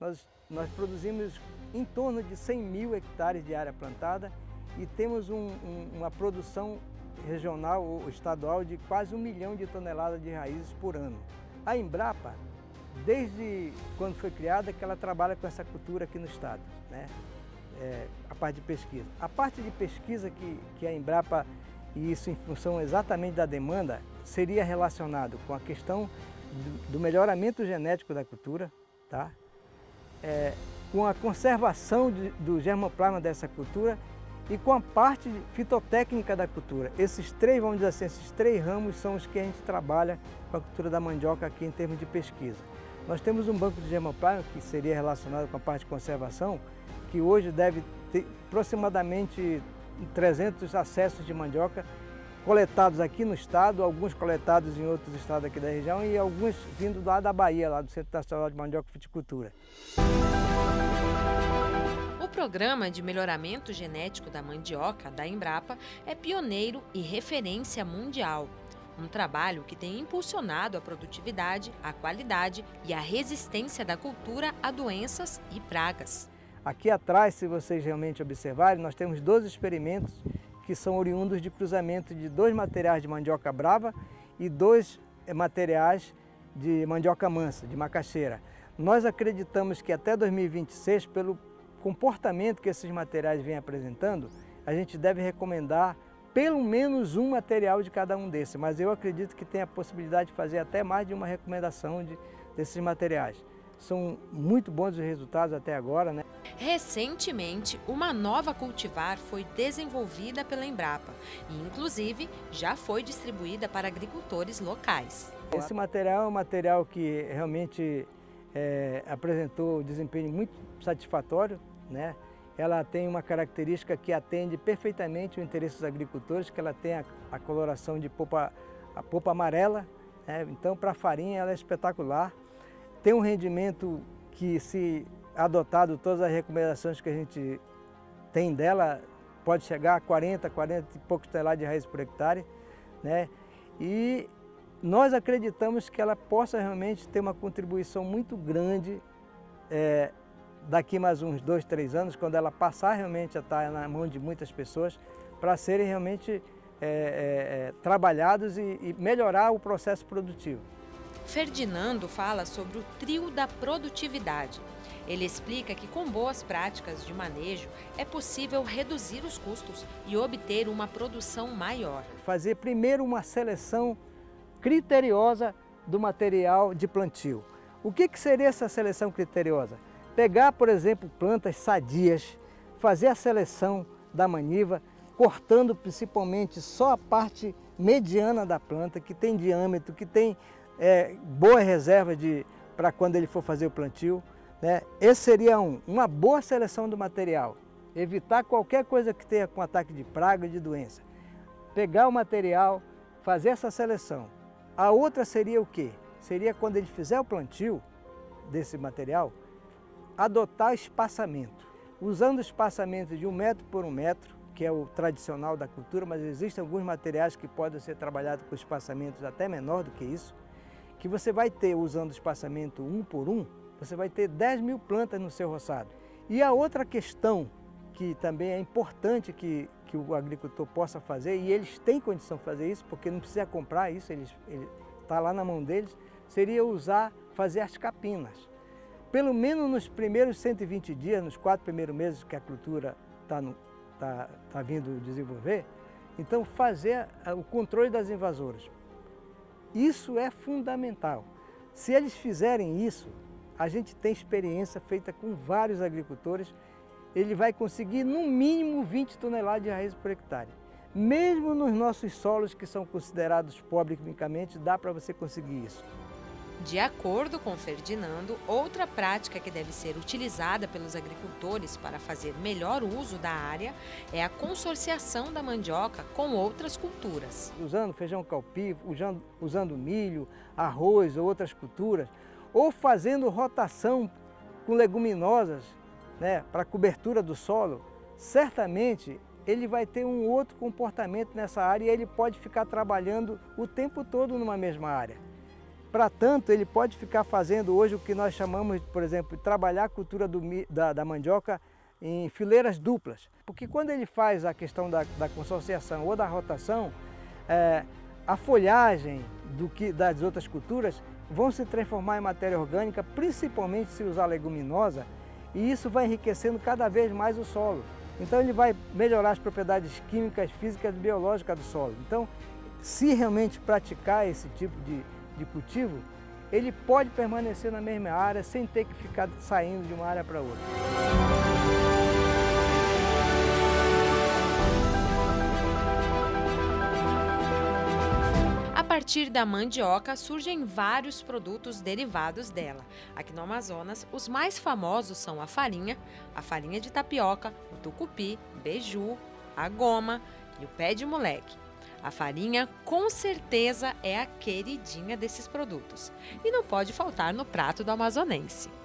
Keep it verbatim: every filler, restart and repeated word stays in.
nós, nós produzimos em torno de cem mil hectares de área plantada e temos um, um, uma produção regional ou estadual de quase um milhão de toneladas de raízes por ano. A Embrapa, desde quando foi criada, que ela trabalha com essa cultura aqui no estado, né? É, a parte de pesquisa. A parte de pesquisa que, que a Embrapa, e isso em função exatamente da demanda, seria relacionado com a questão do, do melhoramento genético da cultura, tá? É, com a conservação de, do germoplasma dessa cultura e com a parte fitotécnica da cultura. Esses três, vamos dizer assim, esses três ramos são os que a gente trabalha com a cultura da mandioca aqui em termos de pesquisa. Nós temos um banco de germoplasma que seria relacionado com a parte de conservação, que hoje deve ter aproximadamente trezentos acessos de mandioca coletados aqui no estado, alguns coletados em outros estados aqui da região e alguns vindo lá da Bahia, lá do Centro Nacional de Mandioca e Fruticultura. O Programa de Melhoramento Genético da Mandioca, da Embrapa, é pioneiro e referência mundial. Um trabalho que tem impulsionado a produtividade, a qualidade e a resistência da cultura a doenças e pragas. Aqui atrás, se vocês realmente observarem, nós temos doze experimentos que são oriundos de cruzamento de dois materiais de mandioca brava e dois materiais de mandioca mansa, de macaxeira. Nós acreditamos que até dois mil e vinte e seis, pelo comportamento que esses materiais vêm apresentando, a gente deve recomendar pelo menos um material de cada um desses, mas eu acredito que tem a possibilidade de fazer até mais de uma recomendação de, desses materiais. São muito bons os resultados até agora, né? Recentemente, uma nova cultivar foi desenvolvida pela Embrapa e, inclusive, já foi distribuída para agricultores locais. Esse material é um material que realmente é, apresentou um desempenho muito satisfatório, né? Ela tem uma característica que atende perfeitamente o interesse dos agricultores, que ela tem a, a coloração de polpa, a polpa amarela, né? Então para a farinha ela é espetacular. Tem um rendimento que, se adotado todas as recomendações que a gente tem dela, pode chegar a quarenta, quarenta e poucos toneladas de raiz por hectare, né? E nós acreditamos que ela possa realmente ter uma contribuição muito grande é, daqui mais uns dois, três anos, quando ela passar realmente a estar na mão de muitas pessoas, para serem realmente é, é, é, trabalhados e, e melhorar o processo produtivo. Ferdinando fala sobre o trio da produtividade. Ele explica que com boas práticas de manejo é possível reduzir os custos e obter uma produção maior. Fazer primeiro uma seleção criteriosa do material de plantio. O que que seria essa seleção criteriosa? Pegar, por exemplo, plantas sadias, fazer a seleção da maniva, cortando principalmente só a parte mediana da planta, que tem diâmetro, que tem é, boa reserva para quando ele for fazer o plantio, né? Esse seria um, uma boa seleção do material. Evitar qualquer coisa que tenha com ataque de praga e de doença. Pegar o material, fazer essa seleção. A outra seria o quê? Seria quando ele fizer o plantio desse material, adotar espaçamento. Usando espaçamento de um metro por um metro, que é o tradicional da cultura, mas existem alguns materiais que podem ser trabalhados com espaçamentos até menor do que isso, que você vai ter, usando espaçamento um por um, você vai ter dez mil plantas no seu roçado. E a outra questão que também é importante que, que o agricultor possa fazer, e eles têm condição de fazer isso, porque não precisa comprar isso, eles, ele está lá na mão deles, seria usar, fazer as capinas. Pelo menos nos primeiros cento e vinte dias, nos quatro primeiros meses que a cultura está tá, tá vindo desenvolver, então fazer o controle das invasoras. Isso é fundamental. Se eles fizerem isso, a gente tem experiência feita com vários agricultores, ele vai conseguir no mínimo vinte toneladas de raiz por hectare. Mesmo nos nossos solos que são considerados pobres quimicamente, dá para você conseguir isso. De acordo com Ferdinando, outra prática que deve ser utilizada pelos agricultores para fazer melhor uso da área é a consorciação da mandioca com outras culturas. Usando feijão calpi, usando, usando milho, arroz ou outras culturas, ou fazendo rotação com leguminosas, né, para cobertura do solo, certamente ele vai ter um outro comportamento nessa área e ele pode ficar trabalhando o tempo todo numa mesma área. Para tanto, ele pode ficar fazendo hoje o que nós chamamos, por exemplo, de trabalhar a cultura do, da, da mandioca em fileiras duplas. Porque quando ele faz a questão da, da consociação ou da rotação, é, a folhagem do que, das outras culturas vão se transformar em matéria orgânica, principalmente se usar leguminosa, e isso vai enriquecendo cada vez mais o solo. Então ele vai melhorar as propriedades químicas, físicas e biológicas do solo. Então, se realmente praticar esse tipo de, de cultivo, ele pode permanecer na mesma área sem ter que ficar saindo de uma área para outra. A partir da mandioca surgem vários produtos derivados dela. Aqui no Amazonas, os mais famosos são a farinha, a farinha de tapioca, o tucupi, beiju, a goma e o pé de moleque. A farinha, com certeza, é a queridinha desses produtos e não pode faltar no prato do amazonense.